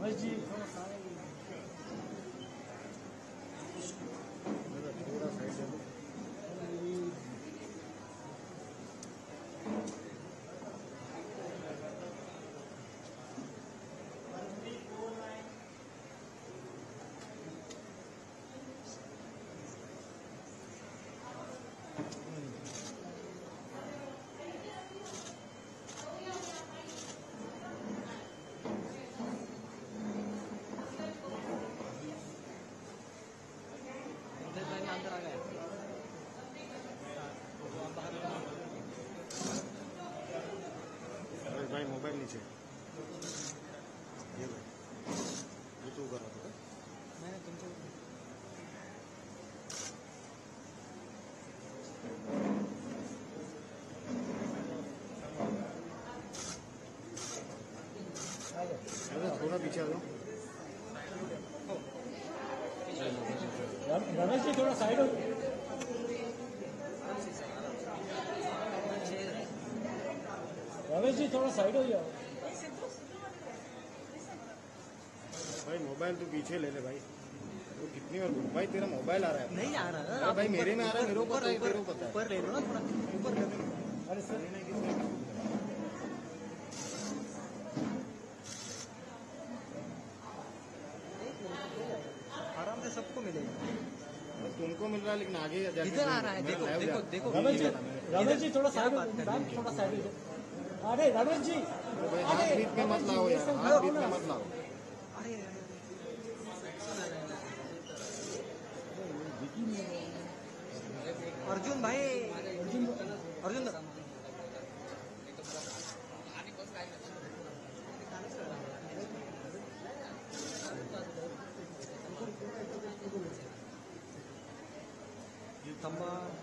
रमेश जी थोड़ा साइड है। अंदर आ गए। अरे भाई मोबाइल नीचे ये भाई ये तो कर रहा था मैंने तुमसे थोड़ा पीछे आ जाओ। रमेश जी थोड़ा साइड हो। रमेश जी थोड़ा साइड हो जाओ। भाई मोबाइल तो पीछे ले ले भाई। तो कितनी बार भाई तेरा मोबाइल आ रहा है? नहीं आ रहा भाई मेरे में आ रहा है, मेरे को पता है, तेरे को पता है। ऊपर ले लो ना थोड़ा ऊपर ले लो। अरे सर आराम से सबको मिलेगा। तुमको मिल रहा है लेकिन आगे इधर आ रहा है। देखो देखो देखो रमेश जी थोड़ा साइड थोड़ा साइड। अरे रमेश जी हाथ बीच में मत लाओ यार, हाथ बीच में मत लाओ। अरे अर्जुन भाई अर्जुन ये खंबा